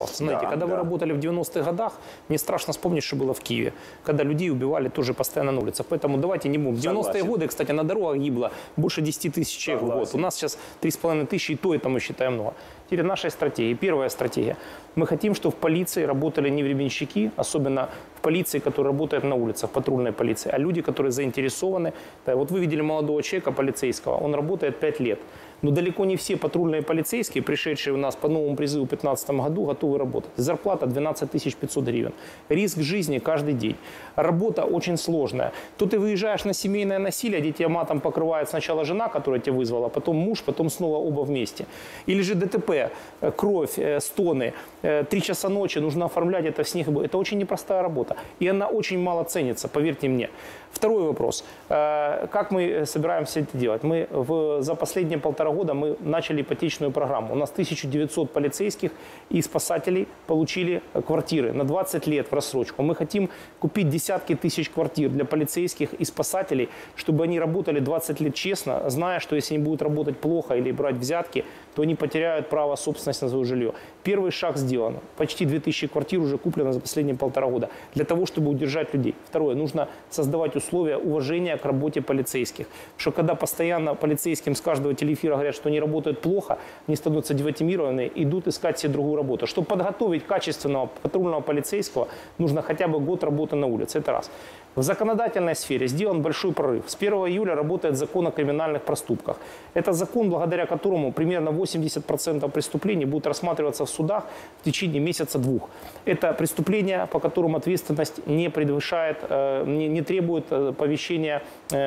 Знаете, когда вы работали в 90-х годах, мне страшно вспомнить, что было в Киеве, когда людей убивали тоже постоянно на улицах. Поэтому давайте не будем. В 90-е годы, кстати, на дорогах гибло больше 10 тысяч человек в год. У нас сейчас 3,5 тысячи, и то это мы считаем много. Теперь наша стратегия. Первая стратегия. Мы хотим, чтобы в полиции работали не временщики, особенно в полиции, которая работает на улицах, патрульной полиции, а люди, которые заинтересованы. Да, вот вы видели молодого человека, полицейского, он работает 5 лет. Но далеко не все патрульные полицейские, пришедшие у нас по новому призыву в 2015 году, готовы работать. Зарплата 12 500 гривен. Риск жизни каждый день. Работа очень сложная. Тут ты выезжаешь на семейное насилие, где тебя матом покрывает сначала жена, которая тебя вызвала, потом муж, потом снова оба вместе. Или же ДТП, кровь, стоны, 3 часа ночи, нужно оформлять это в снег. Это очень непростая работа. И она очень мало ценится, поверьте мне. Второй вопрос. Как мы собираемся это делать? Мы за последние 1,5 года мы начали ипотечную программу. У нас 1900 полицейских и спасателей получили квартиры на 20 лет в рассрочку. Мы хотим купить десятки тысяч квартир для полицейских и спасателей, чтобы они работали 20 лет честно, зная, что если они будут работать плохо или брать взятки, то они потеряют право собственности на свое жилье. Первый шаг сделан. Почти 2000 квартир уже куплено за последние 1,5 года. Для того, чтобы удержать людей. Второе. Нужно создавать условия уважения к работе полицейских. Потому что когда постоянно полицейским с каждого телеэфира говорят, что они работают плохо, они становятся демотивированы, идут искать себе другую работу. Чтобы подготовить качественного патрульного полицейского, нужно хотя бы год работы на улице. Это раз. В законодательной сфере сделан большой прорыв. С 1 июля работает закон о криминальных проступках. Это закон, благодаря которому примерно 80% преступлений будут рассматриваться в судах в течение месяца-двух. Это преступления, по которым ответственность не превышает, не требует повещения,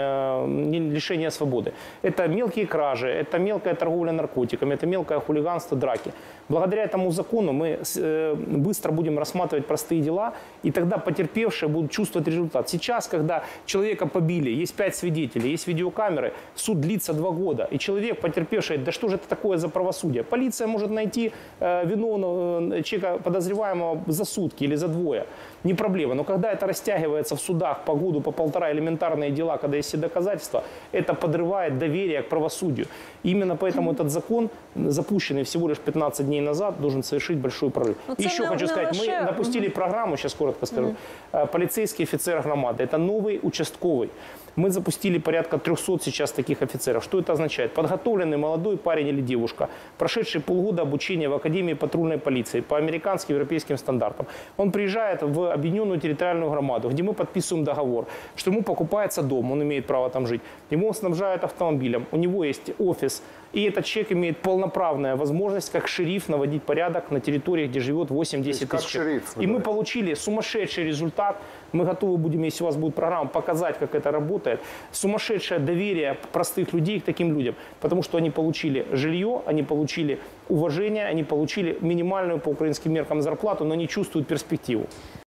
лишения свободы. Это мелкие кражи, это мелкая торговля наркотиками, это мелкое хулиганство, драки. Благодаря этому закону мы быстро будем рассматривать простые дела, и тогда потерпевшие будут чувствовать результат. Сейчас, когда человека побили, есть 5 свидетелей, есть видеокамеры, суд длится 2 года, и человек, потерпевший, да что же это такое за правосудие? Полиция может найти виновного человека, подозреваемого за сутки или за 2. Не проблема. Но когда это растягивается в судах по году, по 1,5, элементарные дела, когда есть все доказательства, это подрывает доверие к правосудию. Именно поэтому этот закон, запущенный всего лишь 15 дней назад, должен совершить большой прорыв. Еще хочу сказать, мы запустили программу, сейчас коротко скажу, полицейский офицер громады. Это новый участковый. Мы запустили порядка 300 сейчас таких офицеров. Что это означает? Подготовленный молодой парень или девушка, прошедший полгода обучения в Академии патрульной полиции по американским и европейским стандартам. Он приезжает в объединенную территориальную громаду, где мы подписываем договор, что ему покупается дом, он имеет право там жить. Ему снабжают автомобилем, у него есть офис. И этот человек имеет полноправную возможность, как шериф, наводить порядок на территории, где живет 8-10 тысяч человек. И мы получили сумасшедший результат. Мы готовы будем, если у вас будет программа, показать, как это работает. Сумасшедшее доверие простых людей к таким людям. Потому что они получили жилье, они получили уважение, они получили минимальную по украинским меркам зарплату, но не чувствуют перспективу.